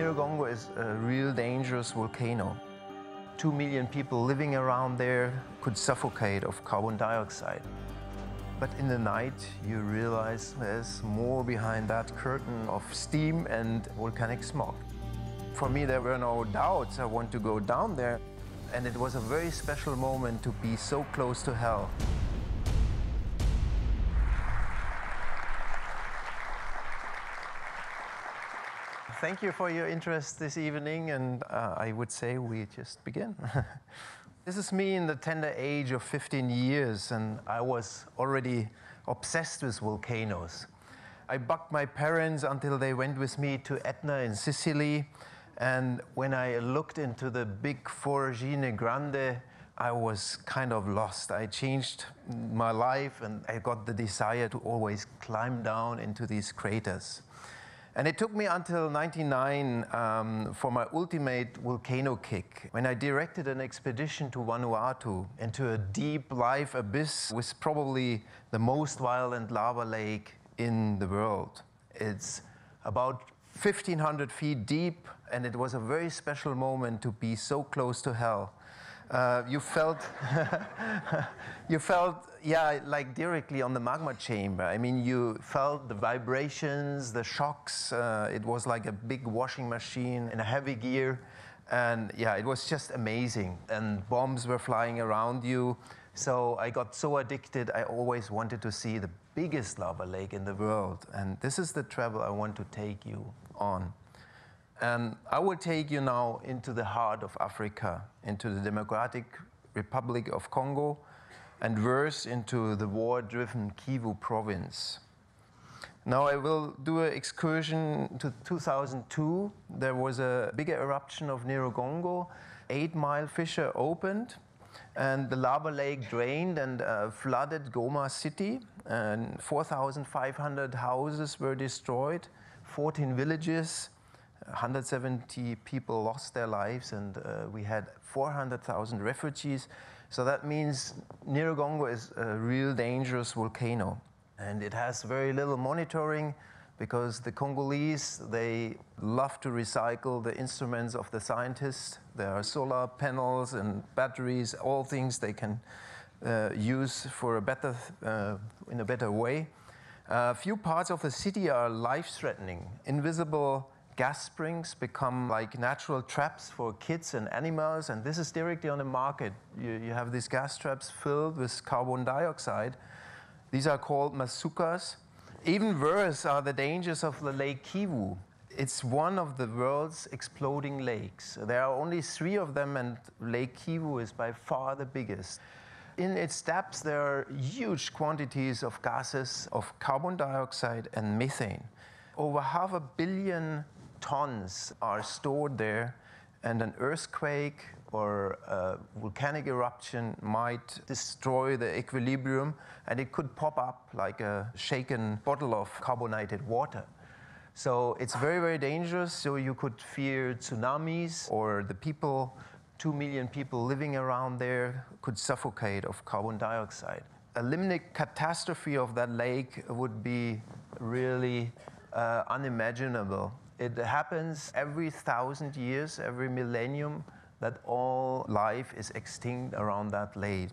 Nyiragongo is a real dangerous volcano. 2 million people living around there could suffocate of carbon dioxide. But in the night, you realize there's more behind that curtain of steam and volcanic smog. For me, there were no doubts. I want to go down there. And it was a very special moment to be so close to hell. Thank you for your interest this evening, and I would say we just begin. This is me in the tender age of 15 years, and I was already obsessed with volcanoes. I bugged my parents until they went with me to Etna in Sicily, and when I looked into the big Foragine Grande, I was kind of lost. I changed my life, and I got the desire to always climb down into these craters. And it took me until 1999 for my ultimate volcano kick, when I directed an expedition to Vanuatu into a deep live abyss with probably the most violent lava lake in the world. It's about 1,500 feet deep, and it was a very special moment to be so close to hell. You felt, yeah, like directly on the magma chamber. I mean, you felt the vibrations, the shocks. It was like a big washing machine in a heavy gear. And yeah, it was just amazing. And bombs were flying around you. So I got so addicted, I always wanted to see the biggest lava lake in the world. And this is the travel I want to take you on. And I will take you now into the heart of Africa, into the Democratic Republic of Congo, and worse, into the war-driven Kivu province. Now I will do an excursion to 2002. There was a bigger eruption of Nyiragongo. 8-mile fissure opened, and the lava lake drained and flooded Goma city, and 4,500 houses were destroyed, 14 villages. 170 people lost their lives, and we had 400,000 refugees. So that means Nyiragongo is a real dangerous volcano. And it has very little monitoring because the Congolese, they love to recycle the instruments of the scientists. There are solar panels and batteries, all things they can use for in a better way. A few parts of the city are life-threatening. Invisible gas springs become like natural traps for kids and animals, and this is directly on the market. You have these gas traps filled with carbon dioxide. These are called masukas. Even worse are the dangers of the Lake Kivu. It's one of the world's exploding lakes. There are only 3 of them, and Lake Kivu is by far the biggest. In its depths, there are huge quantities of gases of carbon dioxide and methane. Over 500 million tons are stored there, and an earthquake or a volcanic eruption might destroy the equilibrium, and it could pop up like a shaken bottle of carbonated water. So it's very, very dangerous. So you could fear tsunamis, or the people, 2 million people living around there could suffocate of carbon dioxide. A limnic catastrophe of that lake would be really unimaginable. It happens every 1,000 years, every millennium, that all life is extinct around that lake.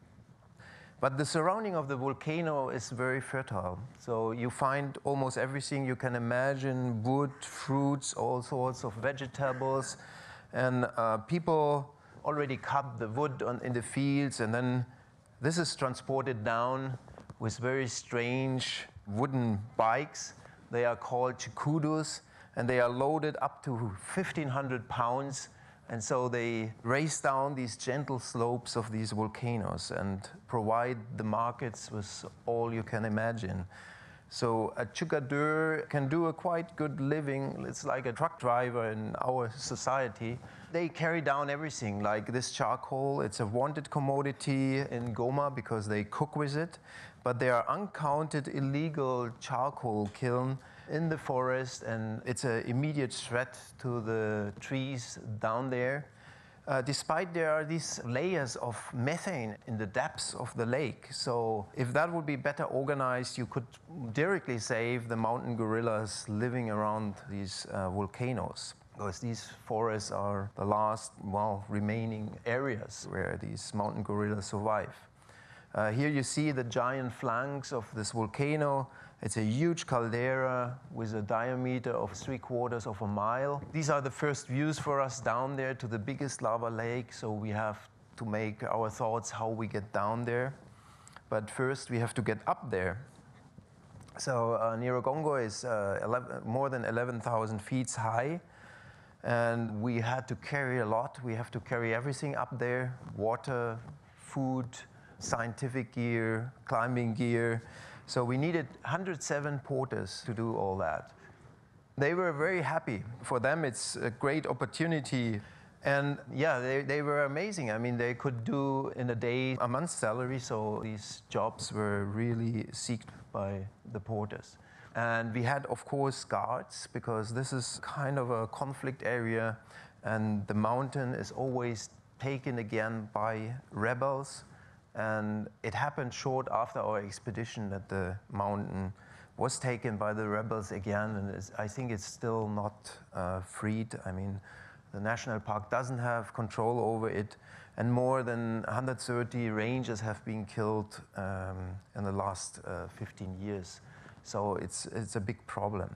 But the surrounding of the volcano is very fertile. So you find almost everything you can imagine: wood, fruits, all sorts of vegetables. And people already cut the wood in the fields, and then this is transported down with very strange wooden bikes. They are called chikudus, and they are loaded up to 1,500 pounds. And so they race down these gentle slopes of these volcanoes and provide the markets with all you can imagine. So a chukadeur can do a quite good living. It's like a truck driver in our society. They carry down everything, like this charcoal. It's a wanted commodity in Goma because they cook with it. But there are uncounted illegal charcoal kilns in the forest, and it's an immediate threat to the trees down there. Despite there are these layers of methane in the depths of the lake. So if that would be better organized, you could directly save the mountain gorillas living around these volcanoes. because these forests are the last, well, remaining areas where these mountain gorillas survive. Here you see the giant flanks of this volcano. It's a huge caldera with a diameter of 3/4 of a mile. These are the first views for us down there to the biggest lava lake, so we have to make our thoughts how we get down there. But first we have to get up there. So Nyiragongo is more than 11,000 feet high, and we had to carry a lot. We have to carry everything up there: water, food, scientific gear, climbing gear. So we needed 107 porters to do all that. They were very happy. For them, it's a great opportunity. And yeah, they were amazing. I mean, they could do in a day a month's salary, so these jobs were really sought by the porters. And we had, of course, guards, because this is kind of a conflict area, and the mountain is always taken again by rebels. And it happened short after our expedition that the mountain was taken by the rebels again, and I think it's still not freed. I mean, the national park doesn't have control over it, and more than 130 rangers have been killed in the last 15 years. So it's a big problem.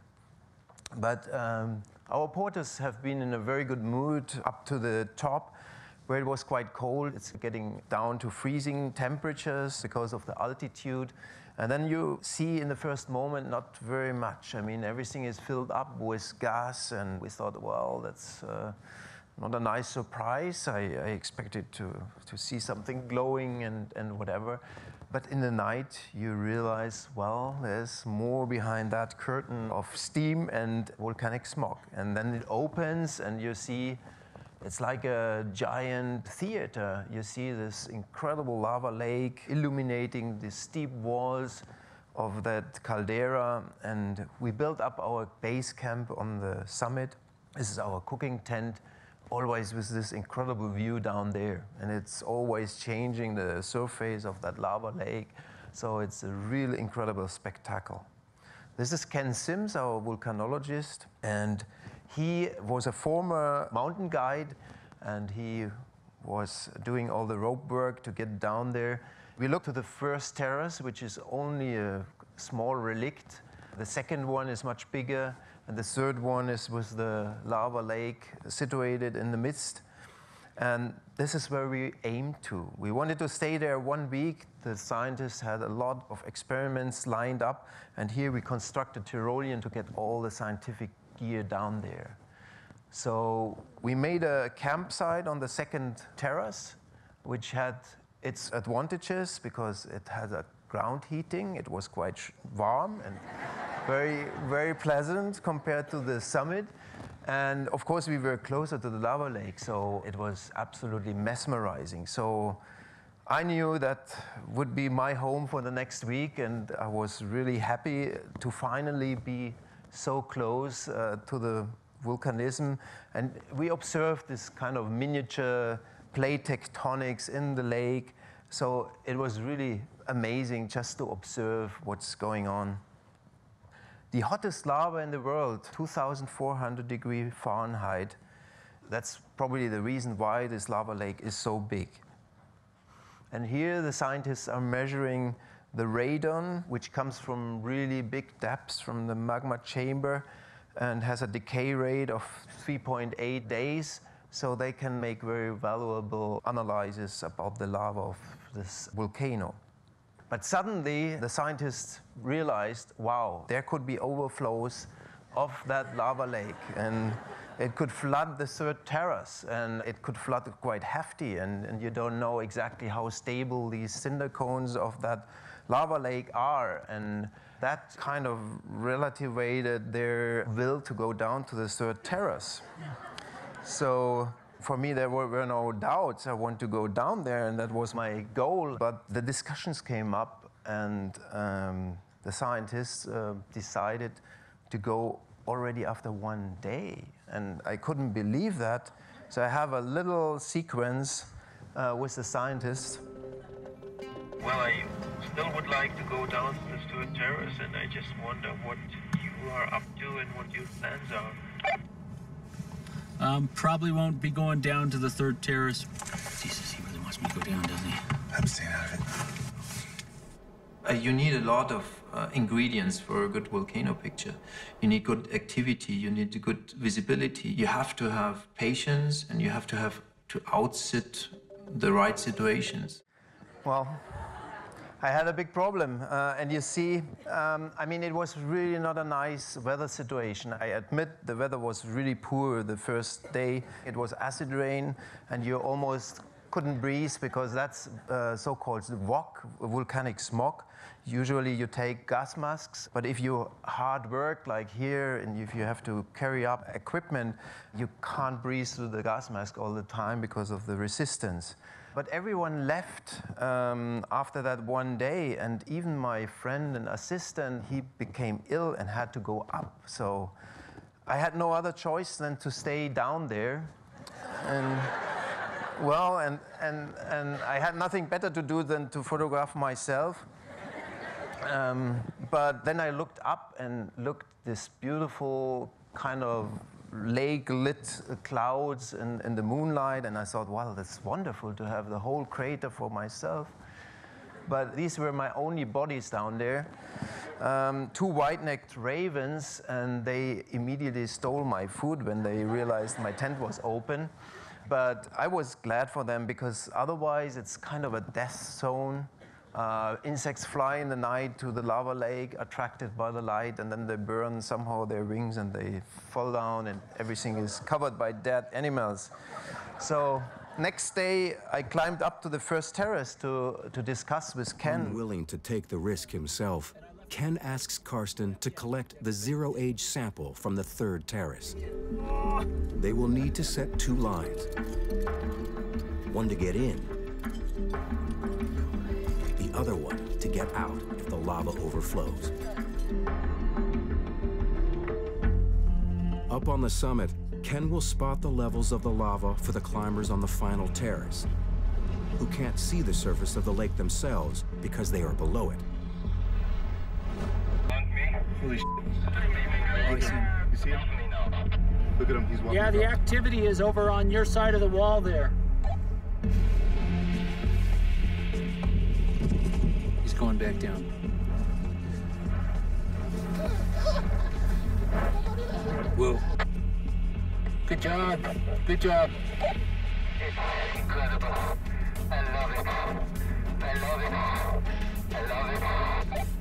But our porters have been in a very good mood up to the top, where it was quite cold. It's getting down to freezing temperatures because of the altitude. And then you see in the first moment not very much. I mean, everything is filled up with gas, and we thought, well, that's not a nice surprise. I expected to see something glowing and whatever. But in the night, you realize, well, there's more behind that curtain of steam and volcanic smog. And then it opens, and you see it's like a giant theater. You see this incredible lava lake illuminating the steep walls of that caldera. And we built up our base camp on the summit. This is our cooking tent, always with this incredible view down there. And it's always changing the surface of that lava lake. So it's a really incredible spectacle. This is Ken Sims, our volcanologist. And he was a former mountain guide, and he was doing all the rope work to get down there. We looked to the first terrace, which is only a small relict. The second one is much bigger, and the third one is with the lava lake situated in the midst. And this is where we aimed to. We wanted to stay there 1 week. The scientists had a lot of experiments lined up, and here we constructed Tyrolean to get all the scientific gear down there. So we made a campsite on the second terrace, which had its advantages because it had a ground heating. It was quite warm and very, very pleasant compared to the summit. And of course, we were closer to the lava lake, so it was absolutely mesmerizing. So I knew that would be my home for the next week, and I was really happy to finally be so close to the volcanism. And we observed this kind of miniature plate tectonics in the lake. So it was really amazing just to observe what's going on. The hottest lava in the world, 2,400 degrees Fahrenheit. That's probably the reason why this lava lake is so big. And here the scientists are measuring the radon, which comes from really big depths from the magma chamber and has a decay rate of 3.8 days. So they can make very valuable analyses about the lava of this volcano. But suddenly, the scientists realized, wow, there could be overflows of that lava lake, and it could flood the third terrace, and it could flood quite hefty, and you don't know exactly how stable these cinder cones of that lava lake are, and that kind of relativated their will to go down to the third terrace. So for me, there were no doubts. I want to go down there, and that was my goal. But the discussions came up, and the scientists decided to go already after 1 day. And I couldn't believe that. So I have a little sequence with the scientists. Well, I still would like to go down to the third terrace, and I just wonder what you are up to and what your plans are. Probably won't be going down to the third terrace. Jesus, he really wants me to go down, doesn't he? I'm staying out of it. You need a lot of ingredients for a good volcano picture. You need good activity, you need good visibility. You have to have patience, and you have to outsit the right situations. Well, I had a big problem, and you see, I mean, it was really not a nice weather situation. I admit the weather was really poor the first day. It was acid rain, and you almost couldn't breathe because that's so-called VOC, volcanic smog. Usually you take gas masks, but if you hard work like here and if you have to carry up equipment, you can't breathe through the gas mask all the time because of the resistance. But everyone left after that one day, and even my friend and assistant, he became ill and had to go up. So I had no other choice than to stay down there. And well, and I had nothing better to do than to photograph myself. But then I looked up and looked this beautiful kind of lake-lit clouds in the moonlight, and I thought, wow, that's wonderful to have the whole crater for myself. But these were my only bodies down there. Two white-necked ravens, and they immediately stole my food when they realized my tent was open. But I was glad for them, because otherwise it's kind of a death zone. Insects fly in the night to the lava lake, attracted by the light, and then they burn somehow their wings and they fall down, and everything is covered by dead animals. So next day, I climbed up to the first terrace to discuss with Ken. Unwilling to take the risk himself, Ken asks Carsten to collect the zero-age sample from the third terrace. They will need to set two lines, one to get in, the other one to get out if the lava overflows. Up on the summit, Ken will spot the levels of the lava for the climbers on the final terrace, who can't see the surface of the lake themselves because they are below it. Holy shit. Oh, I see him. You see him? Look at him, he's walking. Yeah, the activity is over on your side of the wall there. He's going back down. Whoa. Good job. Good job. It's incredible. I love it. I love it. I love it. I love it.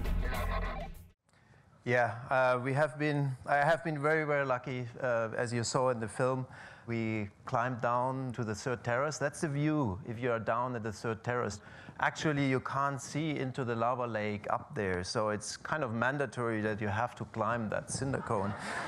Yeah, I have been very, very lucky, as you saw in the film. We climbed down to the third terrace. That's the view if you are down at the third terrace. Actually, you can't see into the lava lake up there, so it's kind of mandatory that you have to climb that cinder cone.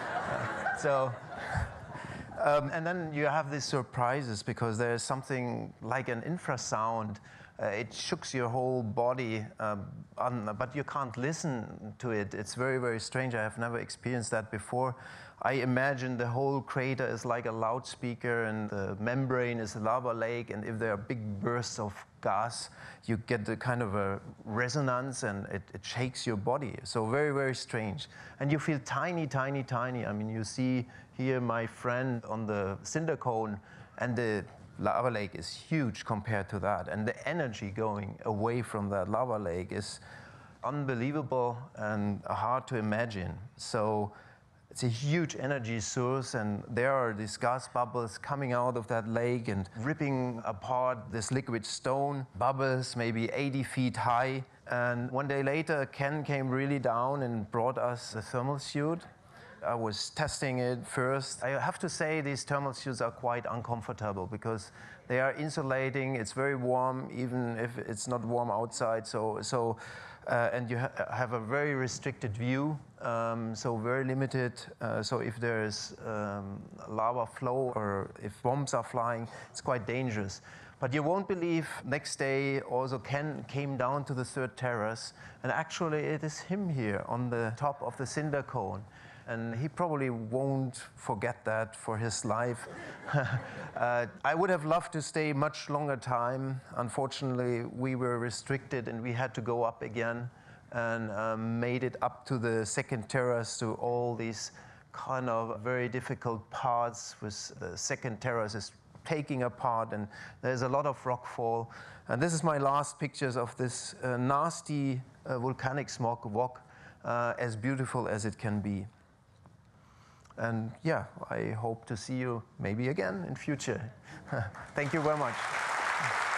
And then you have these surprises, because there's something like an infrasound. It shooks your whole body, but you can't listen to it. It's very, very strange. I have never experienced that before. I imagine the whole crater is like a loudspeaker, and the membrane is a lava lake, and if there are big bursts of gas, you get the kind of a resonance, and it shakes your body. So very, very strange. And you feel tiny, tiny, tiny. I mean, you see here my friend on the cinder cone, and the lava lake is huge compared to that. And the energy going away from that lava lake is unbelievable and hard to imagine. So it's a huge energy source, and there are these gas bubbles coming out of that lake and ripping apart this liquid stone, bubbles maybe 80 feet high. And one day later, Ken came really down and brought us a thermal suit. I was testing it first. I have to say these thermal suits are quite uncomfortable, because they are insulating. It's very warm, even if it's not warm outside. And you have a very restricted view, so very limited. So if there's lava flow or if bombs are flying, it's quite dangerous. But you won't believe, next day also Ken came down to the third terrace, and actually it is him here on the top of the cinder cone. And he probably won't forget that for his life. I would have loved to stay much longer time. Unfortunately, we were restricted, and we had to go up again, and made it up to the second terrace to all these kind of very difficult parts with the second terrace is taking apart, and there's a lot of rockfall. And this is my last pictures of this nasty volcanic smog walk, as beautiful as it can be. And yeah, I hope to see you maybe again in future. Thank you very much.